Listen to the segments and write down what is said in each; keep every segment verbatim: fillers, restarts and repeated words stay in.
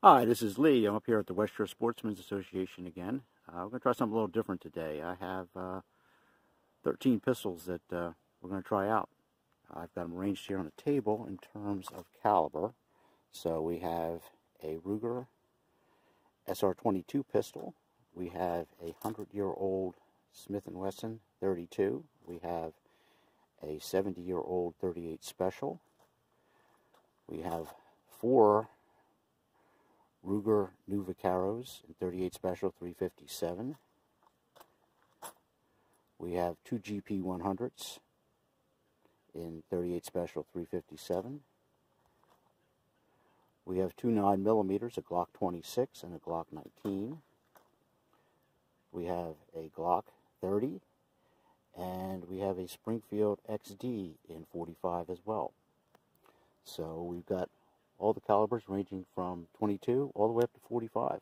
Hi, this is Lee. I'm up here at the West Shore Sportsmen's Association again. Uh, we're going to try something a little different today. I have uh, thirteen pistols that uh, we're going to try out. I've got them arranged here on a table in terms of caliber. So we have a Ruger S R twenty-two pistol. We have a hundred-year-old Smith and Wesson thirty-two. We have a seventy-year-old thirty-eight Special. We have four Ruger New Vaqueros in thirty-eight Special three fifty-seven. We have two G P one hundreds in thirty-eight Special three fifty-seven. We have two nine millimeters, a Glock twenty-six and a Glock nineteen. We have a Glock thirty, and we have a Springfield X D in forty-five as well. So we've got all the calibers ranging from twenty-two all the way up to forty-five.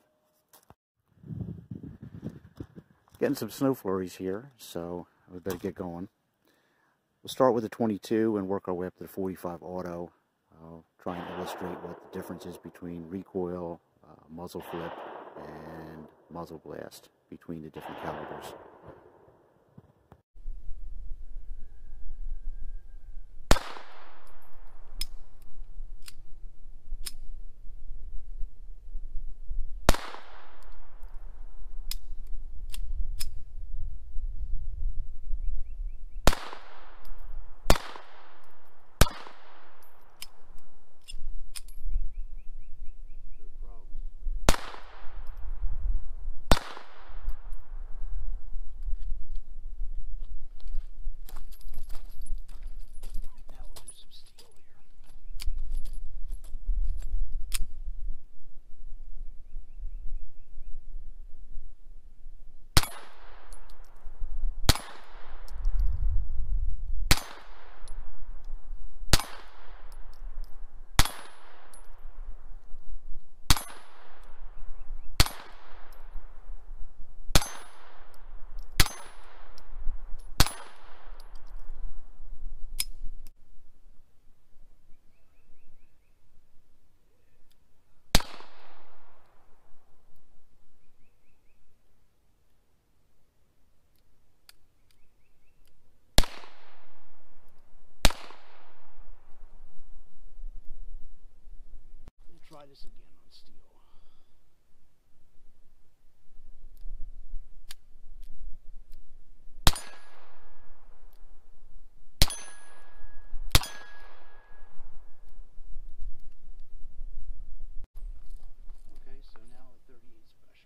Getting some snow flurries here, so we better get going. We'll start with the twenty-two and work our way up to the forty-five auto. I'll try and illustrate what the difference is between recoil, uh, muzzle flip, and muzzle blast between the different calibers. Try this again on steel. Okay, so now a thirty-eight Special.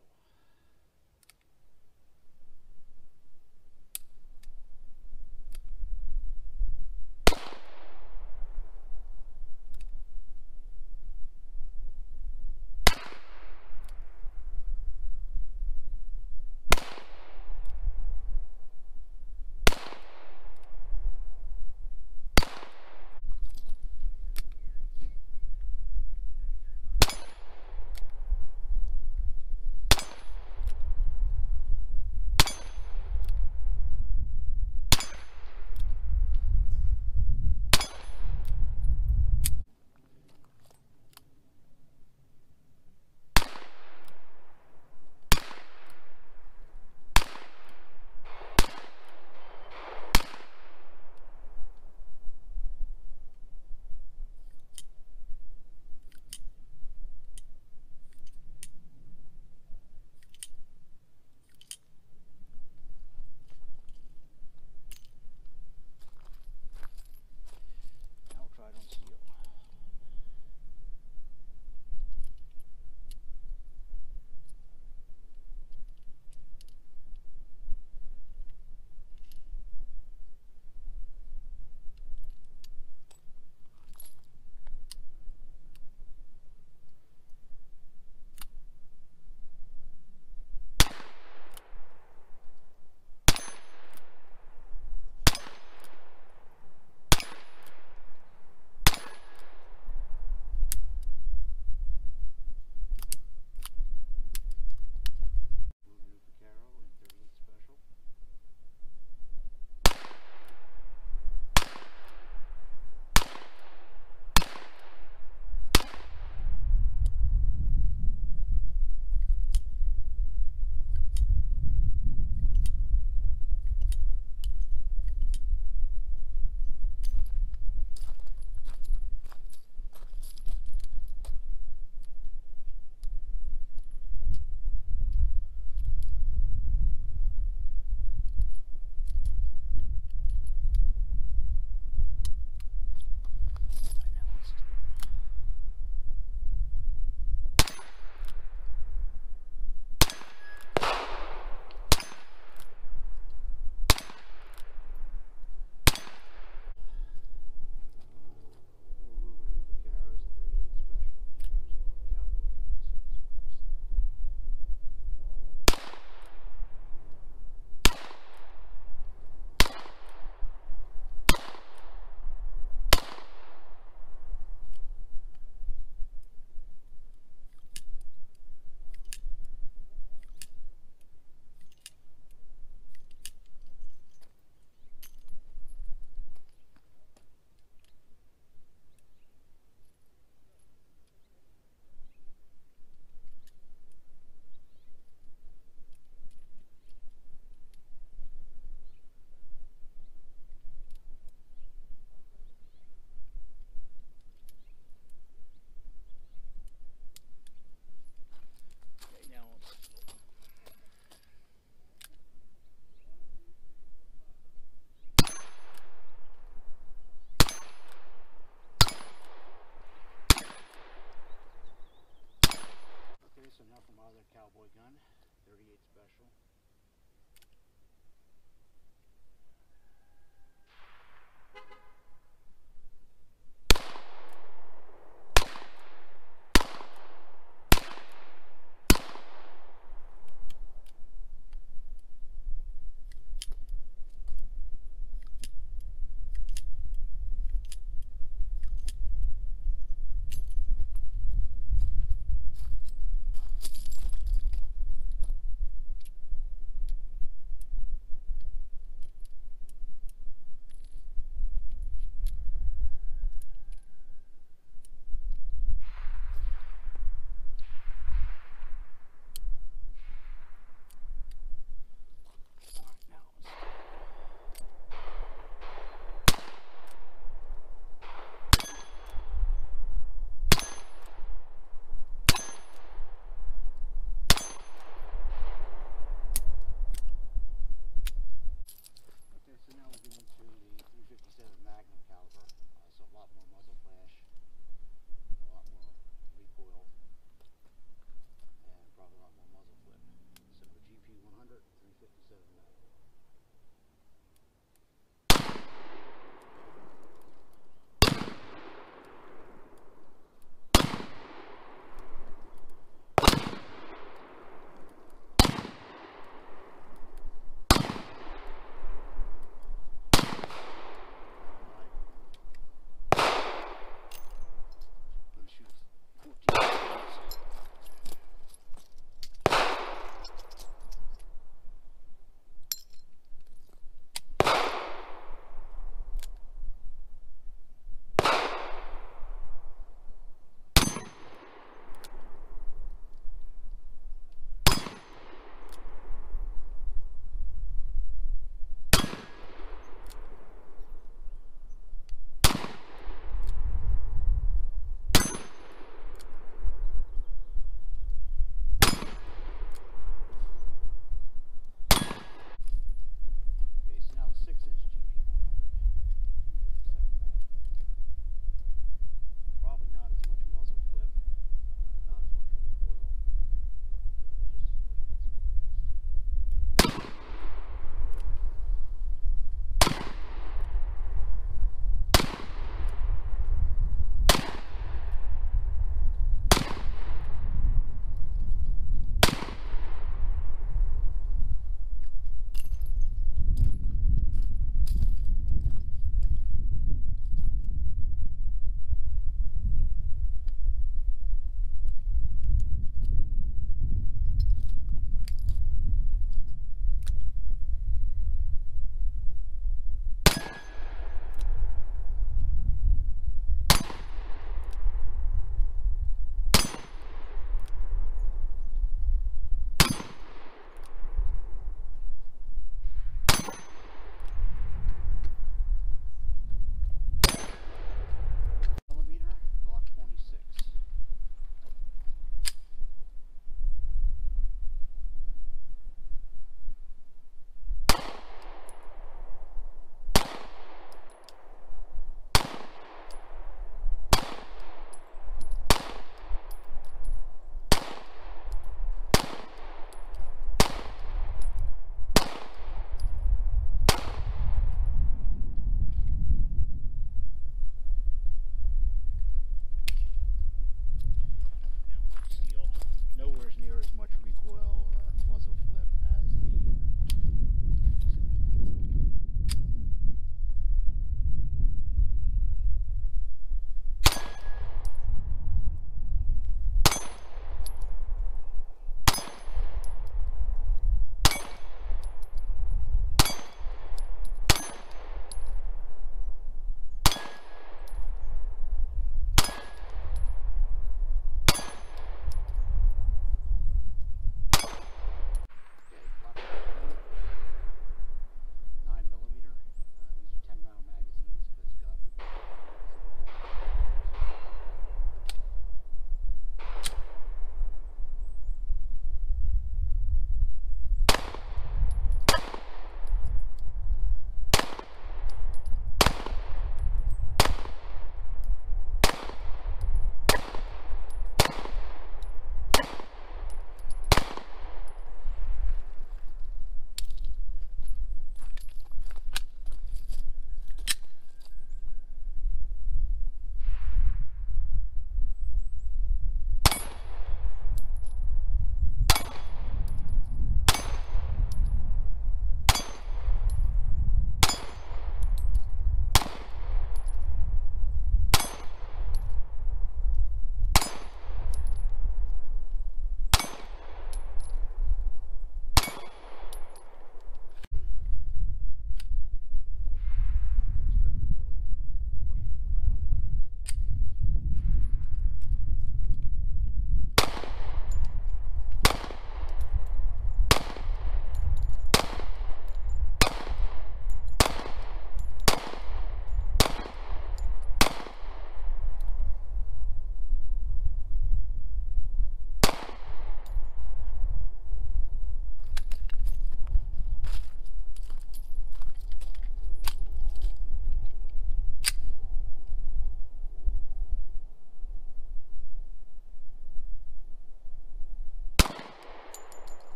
Now for my other cowboy gun, thirty-eight special.